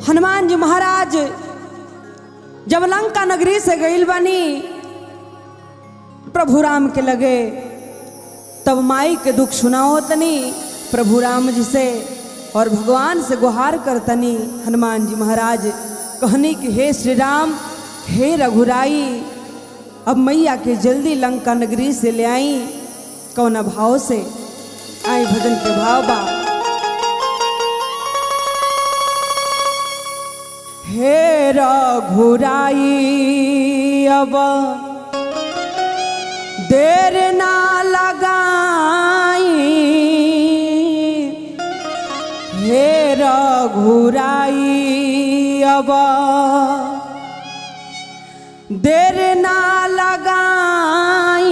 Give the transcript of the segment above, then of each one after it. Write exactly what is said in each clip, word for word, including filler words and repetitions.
हनुमान जी महाराज जब लंका नगरी से गईल बानी प्रभु राम के लगे, तब माई के दुख सुनाओ तनी प्रभु राम जी से और भगवान से गुहार कर तनी। हनुमान जी महाराज कहनी कि हे श्री राम, हे रघुराई, अब मैया के जल्दी लंका नगरी से ले आई। कौन भाव से आई? भजन के भाव बा। हे रघुराई, अब देर ना लगाई। हे रघुराई, अब देर ना लगाई।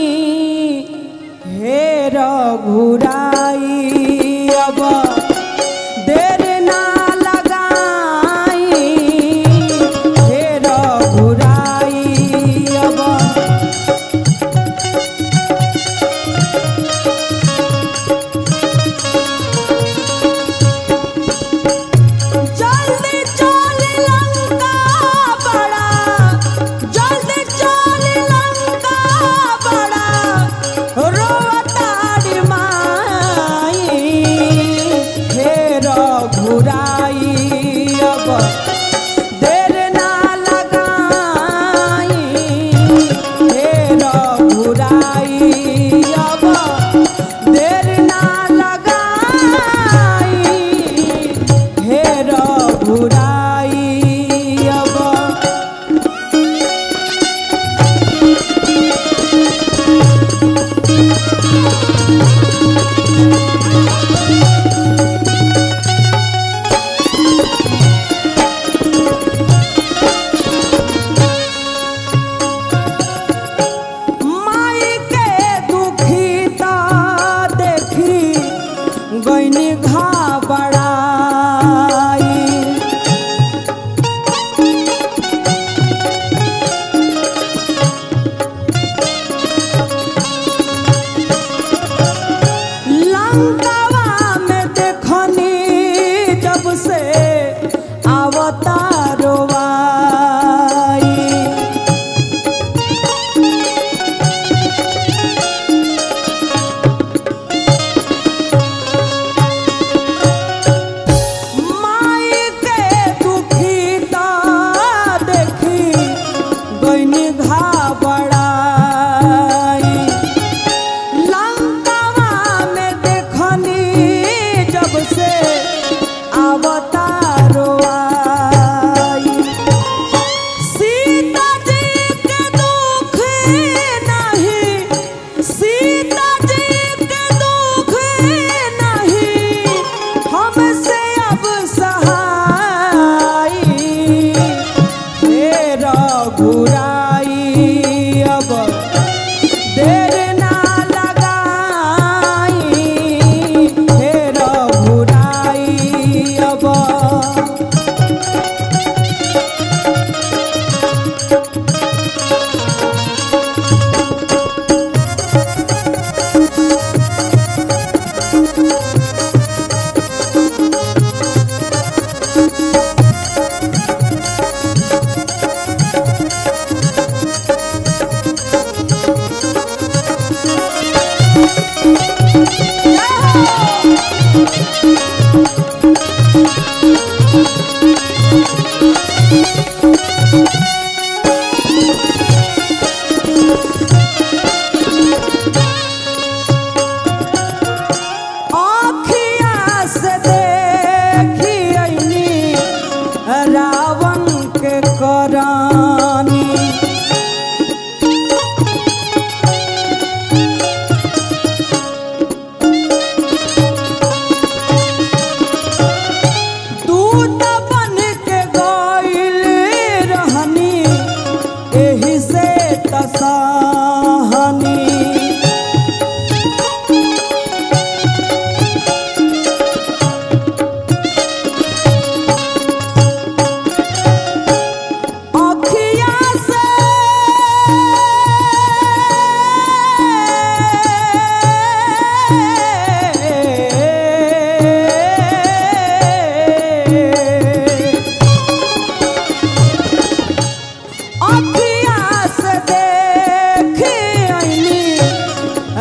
हे रघुराई, अब देर ना लगाई। हे रघुराई, अब माई के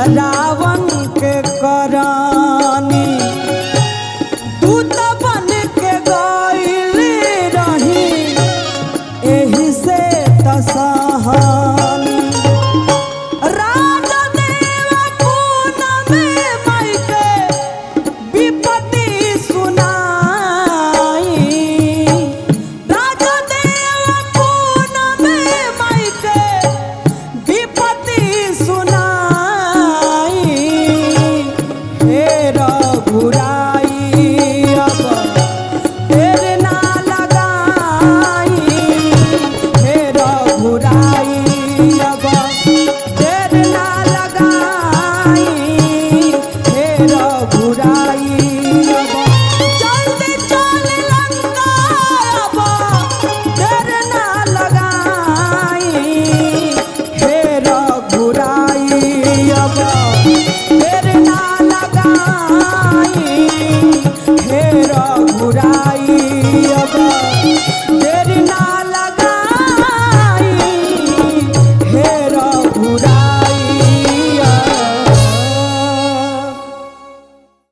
राम